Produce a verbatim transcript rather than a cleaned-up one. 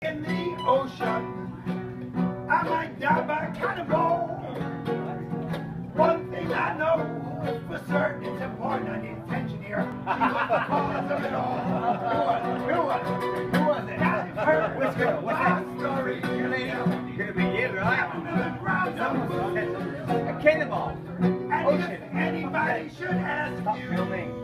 In the ocean, I might die by cannibal. One thing I know for certain, it's important. I need attention here. She was the cause of it all. Who was it? Who was it? Who was it? Her. What's good? What's that story? Your lady. Gonna be you, right? A cannibal. And if anybody should ask you.